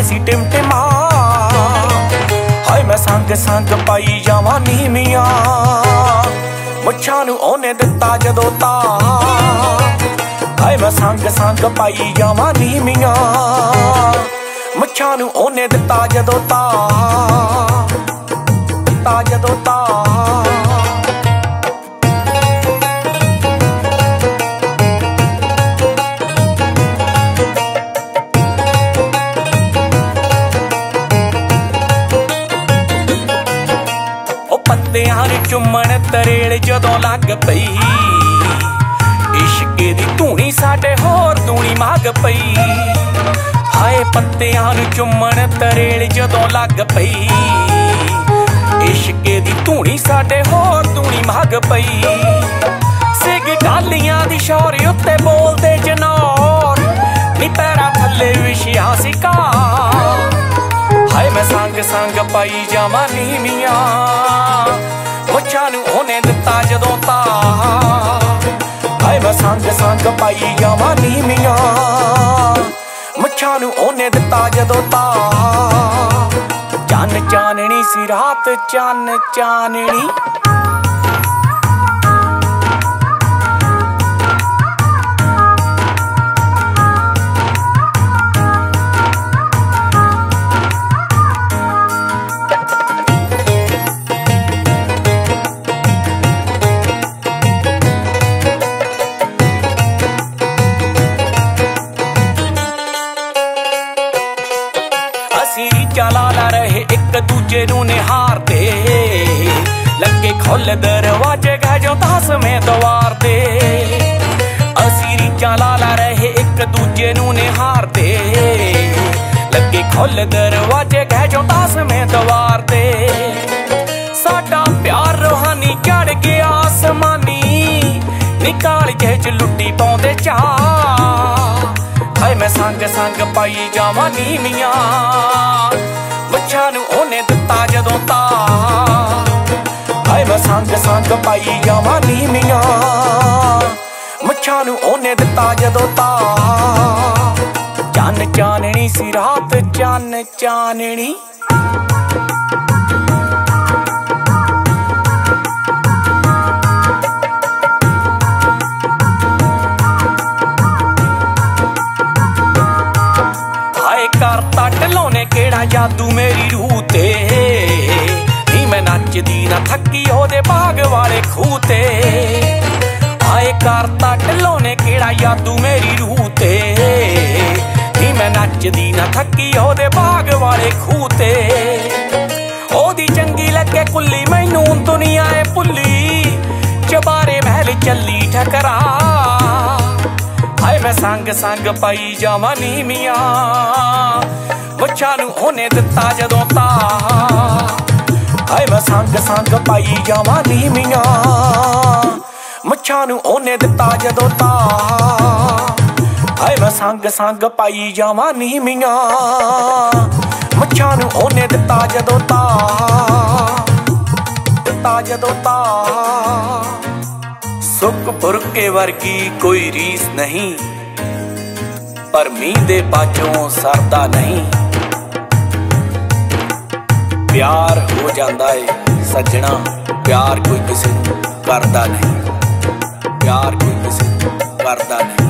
सी टिमटिमा। हाय मैं संग संग पाई जावां नीमियां, मुच्छां नूं ओने दिता जदों ता। हाय मैं संग संग पाई जावां नीमियां, मुच्छां नूं ओने दिता जदों ता, दिता जदों ता। पत्तियां चुम्मन तरेड़ जदों लग पई, इश्के दी धूनी साडे होर दूनी मग पई। हाय पत्तियां चुम्मन तरेड़ जदों लग पई, इश्के दी धूनी साडे होर दूनी मग पई। सिग डालियां दी शौरी उत्ते बोलदे जनौर, नी पैरां थल्ले विछिया सी घाह। हाय मैं संग संग पाई जावां नीमियां, मुच्छां नूं ओने दिता जदों ता। हाय मैं संग संग पाई जावां नीमियां, मुच्छां नूं ओने दिता जदों ता। चन चाननी सी रात चन चाननी, चला ला रहे एक दूजे नूं निहारते। लगे खुल दरवाजे गए जो 10वें द्वार दे। असी रीचा ला रहे एक दूजे नूं निहारते। लगे खुल दरवाजे गए जो 10वें द्वार दे। साडा प्यार रूहानी चढ़ गया आसमानी, निकाल के च लुट्टी पाउंदे चाह। हाय मैं संग संग पाई जावां नीमियां, मुच्छां नूं ओने दिता जदों ता। हाय मैं संग संग पाई जावां नीमियां, मुच्छां नूं ओने दिता जदों ता। चन चाननी सी रात चन चाननी, करता ढलोने केड़ा जादू मेरी रूह ते। नी मैं नचदी ना थकी ओदे बाग वाले खूह ते। हाय करता ढलोने केड़ा जादू मेरी रूह ते। नी मैं नचदी ना थकी ओदे बाग वाले खूह ते। ओदी चंगी लगे कुल्ली मैनू दुनिया ए भुल्ली, चबारे महल चली ठकरा। हाय मैं संग संग पाई जावां नीमियां, मुच्छां नूं ओने दिता जदों ता। हाय मैं संग संग पाई जावां नीमियां, मुच्छां नूं ओने दिता जदों ता। हाय मैं संग संग पाई जावां नीमियां, मुच्छां नूं ओने दिता जदों ता, दिता जदों ता। सुख पुरके वर्गी कोई रीस नहीं, पर मींह दे पाचों सरदा नहीं। प्यार हो जांदा है सजना, प्यार कोई किसी नूं करदा नहीं। प्यार कोई किसी नूं करदा नहीं।